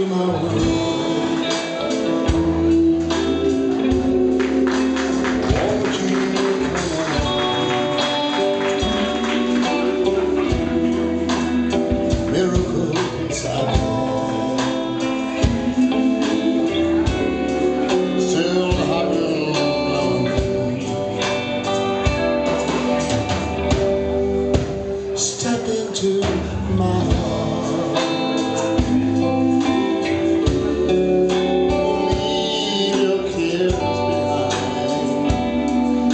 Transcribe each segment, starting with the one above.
to my world. Step into my heart, leave your cares behind.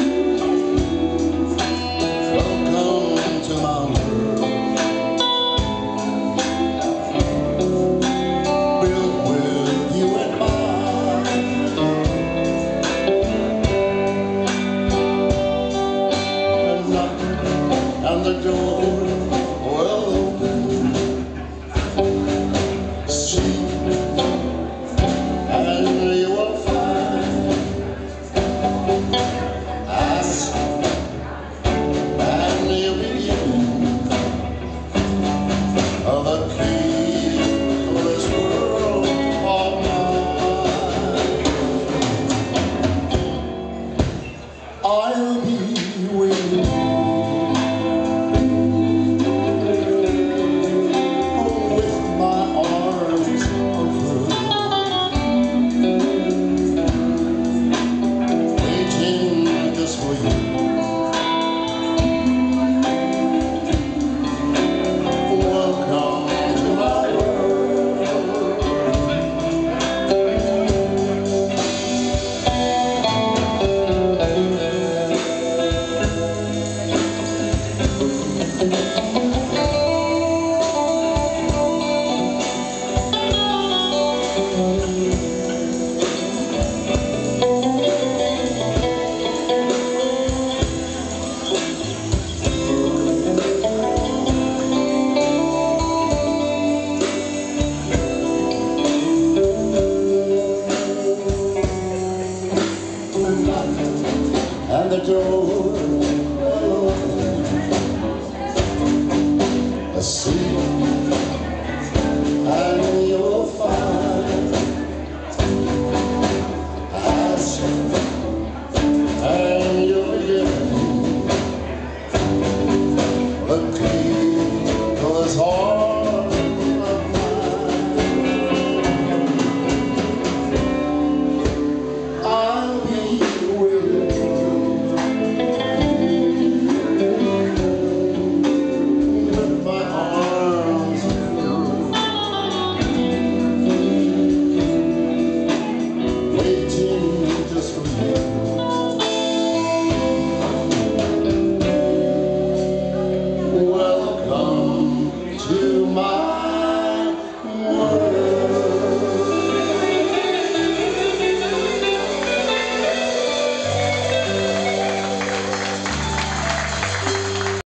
Welcome to my world, built with you in mind. And knock on the door. I'll be with you, with my arms open, waiting just for you. Welcome to my world. And the door, a sea